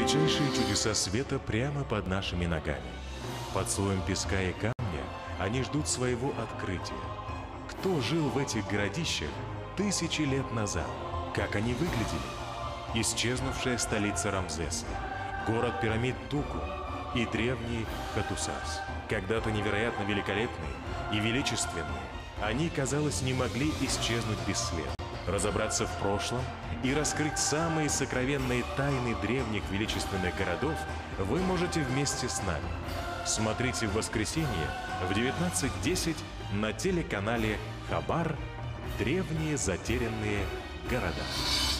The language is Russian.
Величайшие чудеса света прямо под нашими ногами. Под слоем песка и камня они ждут своего открытия. Кто жил в этих городищах тысячи лет назад? Как они выглядели? Исчезнувшая столица Рамзеса, город пирамид Туку и древний Хатусас. Когда-то невероятно великолепные и величественные, они, казалось, не могли исчезнуть бесследно. Разобраться в прошлом и раскрыть самые сокровенные тайны древних величественных городов вы можете вместе с нами. Смотрите в воскресенье в 19:10 на телеканале Хабар «Древние затерянные города».